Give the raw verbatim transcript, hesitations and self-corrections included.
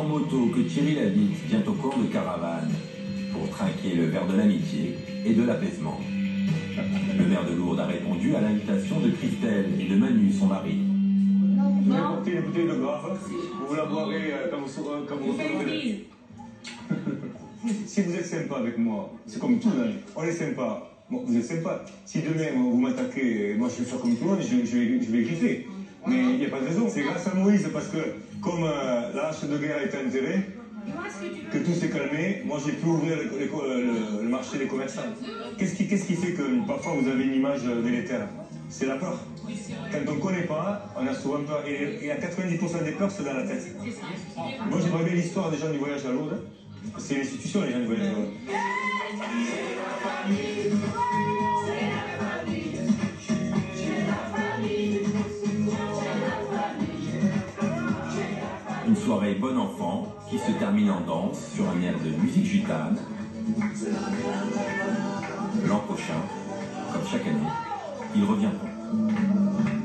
en moto que Thierry Lhermitte vient au camp de Caravane pour trinquer le verre de l'amitié et de l'apaisement. Le maire de Lourdes a répondu à l'invitation de Christelle et de Manu, son mari. Vous avez porté une bouteille de grave, vous la boirez euh, quand vous euh, quand vous retournerez. Si vous êtes sympa avec moi, c'est comme tout, hein. On est sympa. Bon, vous êtes sympa. Si demain vous m'attaquez, moi je vais faire comme tout le monde, je, je, vais, je vais griffer. Mais il n'y a pas de raison. C'est grâce à Moïse, parce que comme euh, la hache de guerre a été enterrée, que tout s'est calmé, moi j'ai pu ouvrir le, le, le, le marché des commerçants. Qu'est-ce qui, qu'est-ce qui fait que parfois vous avez une image délétère? C'est la peur. Quand on ne connaît pas, on a souvent peur. Et, et à quatre-vingt-dix pour cent des peurs, c'est dans la tête. Moi j'aimerais bien l'histoire des gens du voyage à Lourdes. C'est l'institution, les gens du voyage à Lourdes. Une soirée bon enfant qui se termine en danse sur un air de musique gitane. L'an prochain, comme chaque année, ils reviendront.